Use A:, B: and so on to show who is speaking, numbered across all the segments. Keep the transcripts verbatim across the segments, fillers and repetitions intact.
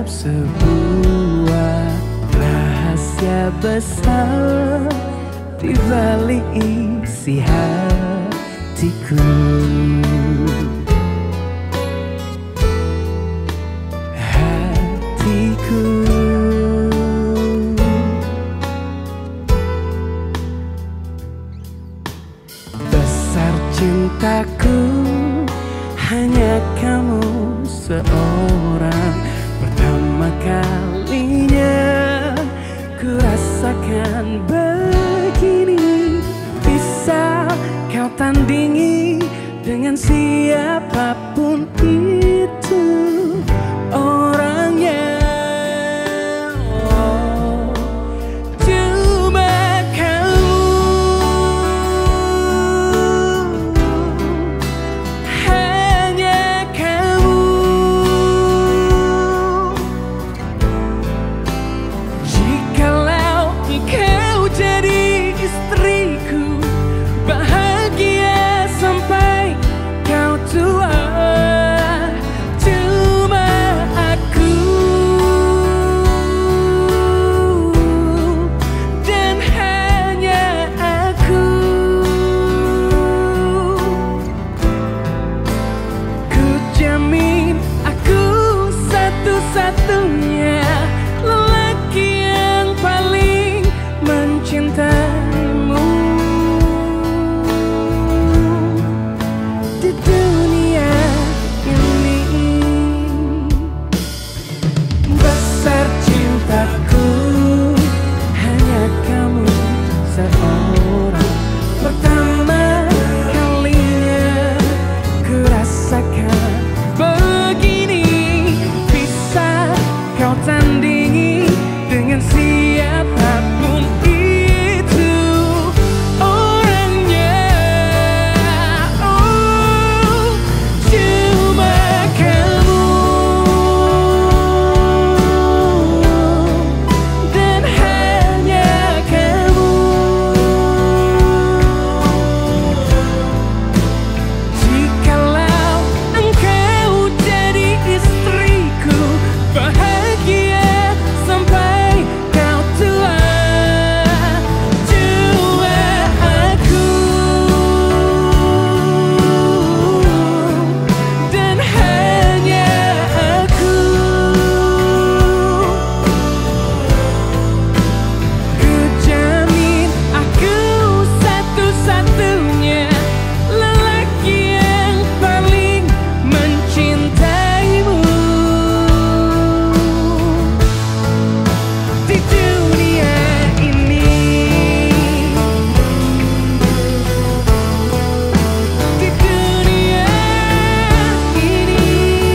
A: mengungkap sebuah rahasia besar di balik isi hatiku. Hatiku. Besar cintaku, hanya kamu seorang. Pertama kalinya ku rasakan begini. Bisa kau tandingi dengan siapapun itu orangnya. Oh, cuma kamu, hanya kamu. Jikalau engkau jadi istriku, bahagia sampai kau tua. Cuma aku dan hanya aku. Ku jamin aku satu-satunya lelaki yang paling mencintaimu di dunia ini. Besar cintaku, hanya kamu seorang. Pertama kalinya ku rasakan begini. Bisa kau tandingi dengan siapapun itu orangnya. Oh, cuma kamu dan hanya kamu. Jikalau engkau jadi istriku, bahagia sampai kau tua. Cuma aku dan hanya aku. Ku jamin aku satu-satunya lelaki yang paling mencintaimu di dunia ini. Di dunia ini.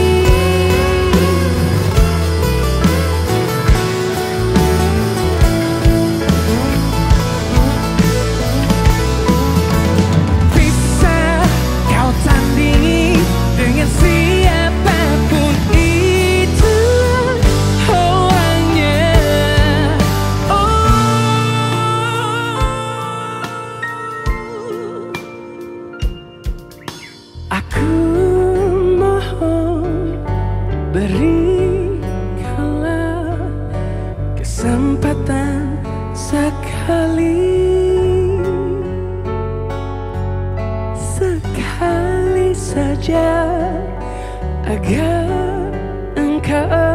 A: Bisa kau tandingi dengan siapapun itu orangnya. Oh, aku mohon berikanlah kesempatan sekali, sekali saja agar engkau